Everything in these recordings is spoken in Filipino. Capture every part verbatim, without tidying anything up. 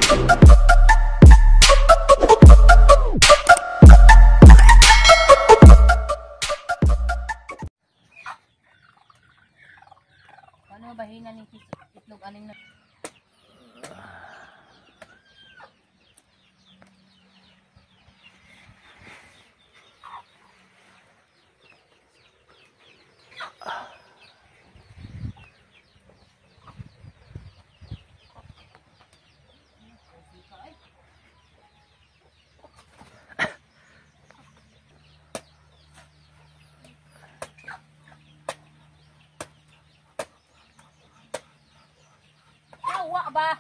Ano bahina ni itlog aning na ba?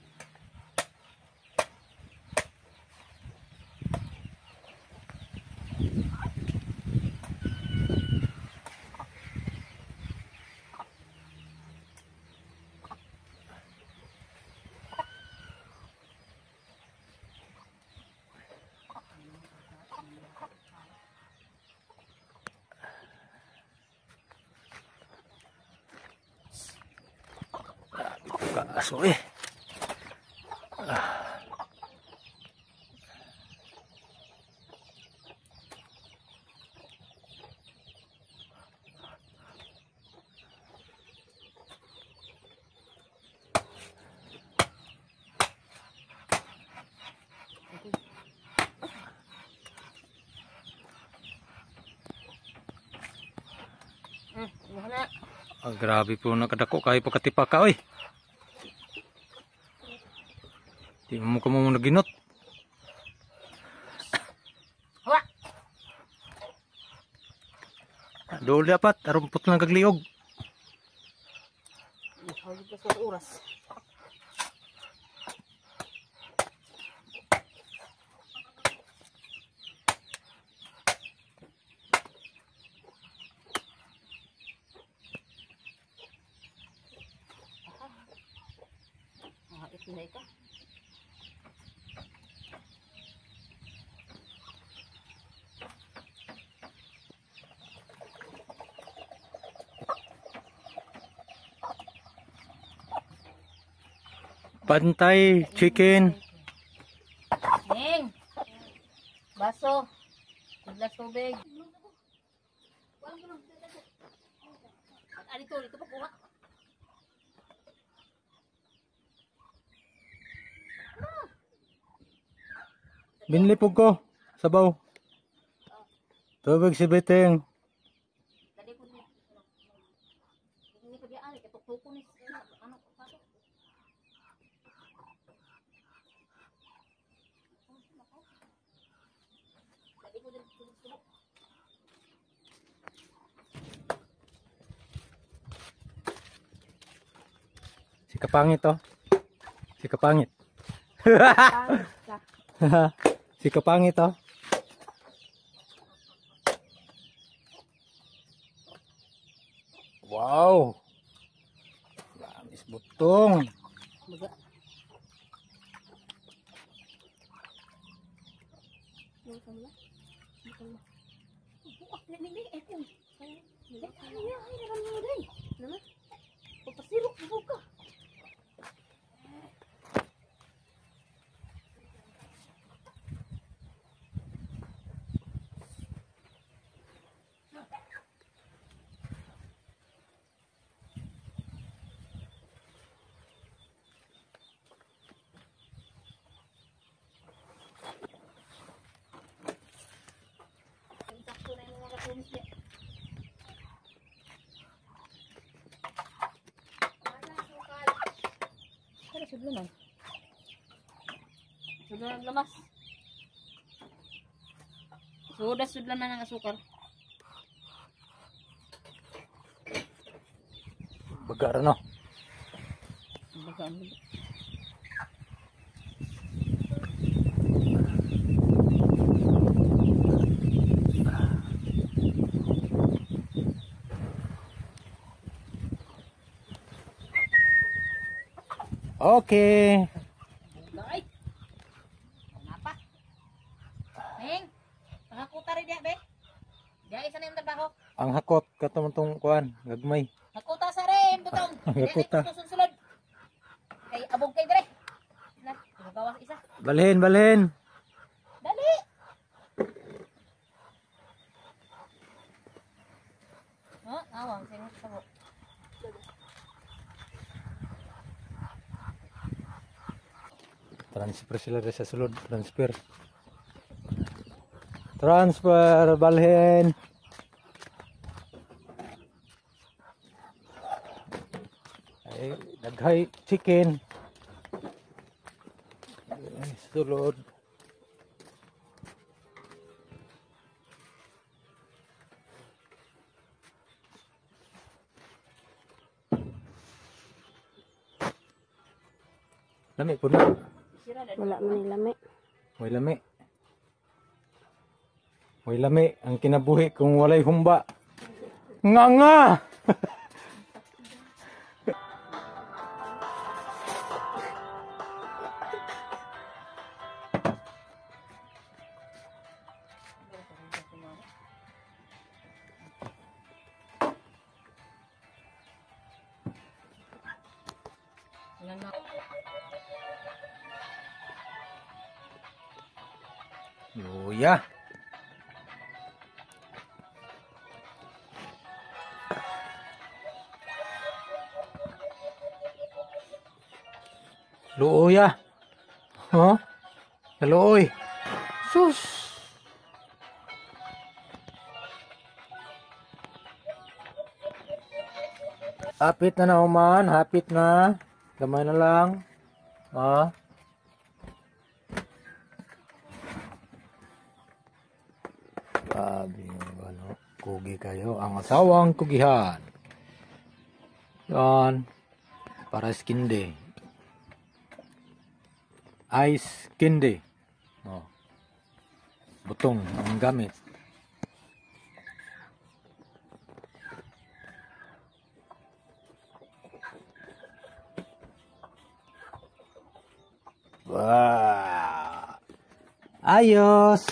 Kaso eh. Ah. Hmm, wala. Ah, grabe po nakadako kayo pagkatipa ka oy. Di mo ka mo naginot. Hawa. Doon dapat arumpot lang kagliog. Hawag ka sa oras. Ah, itinay ka. Pantay chicken. Ning. Baso. Glas tubig. Ari to, dito pa kuha. Binlipog ko sabaw. Tubig si Beteng. Dali ko ni. Ini ko diyan, ketuk ko ni ano pato. Dali ko din tulog. Si kapangit to. Si kapangit. Si kapangit to. Wow. Lamis butong. Baga. Yung kamla. Yung kamla. Buak na nini eh kung. Ay, ay, ay, naman din. Naman. Papasirok buka. Pero sudlanan. Sudlanan lamas. Sudah sudlanan ng asukal. Bagar no. Baga ano. Okay. Bugay. Kenapa? Neng, pangakuta rin diya, be. Diya isa na yung trabaho. Ang hakot katumutong kuan, gagmay. Nakuta sa rin, butong. Nakuta. Diya na yung susunod. Kay abog kay dire. Na, gagawa. Balhin, balhin. Dali! Ha? Awang, sino sa mo? Transfer sila rin sa sulod. Transfer. Transfer, balhin. Ay, daghay chicken. Ay, sulod. Lami po na. Wala man nilami. May lami. May lami. Ang kinabuhi kung walay humba. Nga nga! Luya. Luya. Oh? Luoy. Sus. Hapit na na uman, hapit na. Gamay na lang. Ah. Grabe yung ano, kugi kayo. Ang asawang kugihan. Yan. Para skin day. Ice candy. Oh. Butong ang gamit. Wow. Ayos.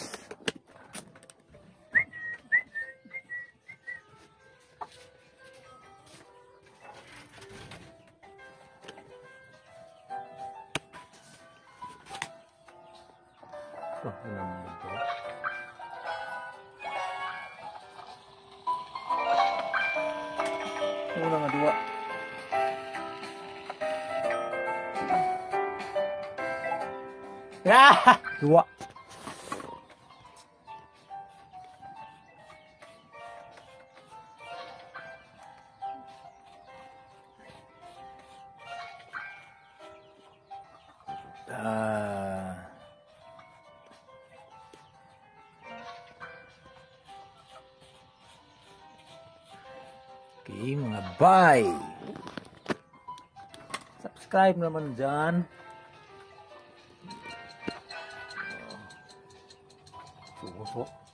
Oh, ano naman ito? Una nga dua. Ah! Dua. Ah. Okay, mga bye. Subscribe naman dyan. Oh. Suso.